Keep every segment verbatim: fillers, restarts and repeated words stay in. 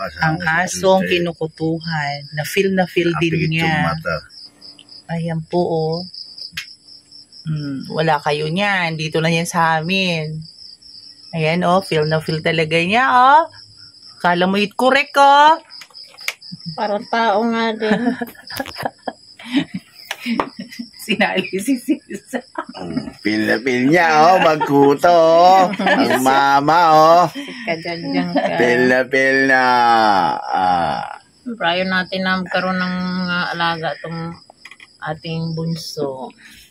ang asong kinukutuhan. Na-feel na feel din niya. Ayan po, oh. Hmm, wala kayo niyan. Dito na yan sa amin. Ayan, oh. Feel na feel talaga niya, oh. Kala mo it correct, oh. Parang tao nga din. Sinali si Sisa. Feel na feel niya, oh. Magkuto, oh. Ang mama, oh. Kadyan-dyan ka. Feel na feel na. Ah. Prayo natin na magkaroon ng uh, alaga itong ating bunso.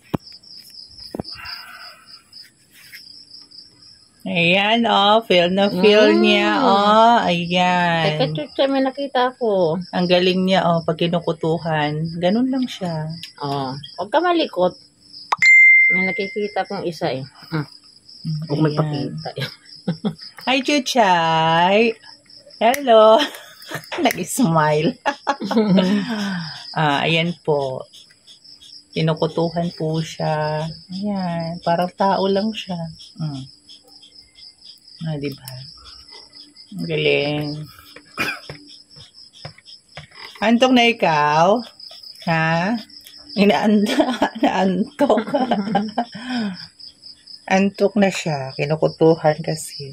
Ayan, oh. Feel na feel mm. niya, oh. Ayan. Teka, chucha, may nakita ko. Ang galing niya, oh. Pag kinukutuhan. Ganun lang siya. Oh. Huwag ka malikot. May nakikita kong isa, eh. Hmm. Huwag may pakita, eh. Hi, Chuchay. Hello. Nag-smile. ah, ayan po. Kinukutuhan po siya. Ayan. Parang tao lang siya. Hmm. Ah, diba? Ang galing. Antok na ikaw? Ha? Inaanda, naantok. Antok na siya. Kinukutuhan kasi.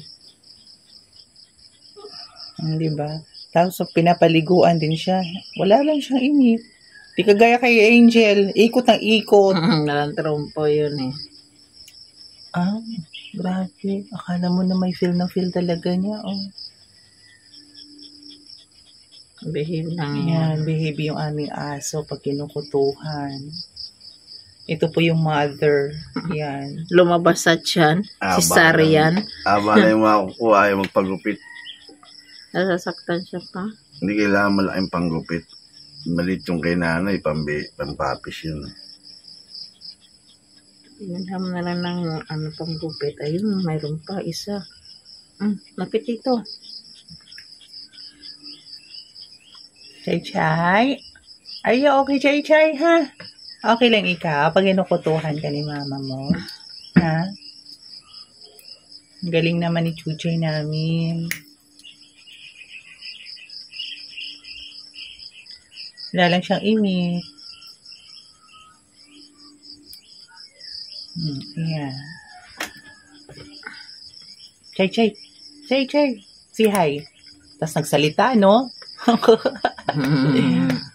Diba? Tapos pinapaliguan din siya. Wala lang siyang inip. Di kagaya kay Angel. Ikot ng ikot. Nalantrompo yun eh. Ah, grabe. Akala mo na may feel na feel talaga niya. Oh. Behave lang yan. Behave yung aming aso pag kinukutuhan. Ito po yung mother. Yan. Lumabas sa tiyan. Si Sarian. Aba na yung mga kukuha ay magpagupit. Nasasaktan siya pa. Hindi kailangan malaking panggupit. Malit yung kay nanay, pampapis yun. Yan na lang ng ano, panggupit. Ayun, mayroon pa isa. Hmm, lapit ito. Chay-chay. Are you okay, Chay-chay, ha? Okay lang ikaw pag inukutuhan ka ni mama mo. Ha? Ang galing naman ni Chuchay namin. Wala lang siyang imik. Hmm, yeah. Chay-chay. Chay-chay. Say hi. Tapos nagsalita, no?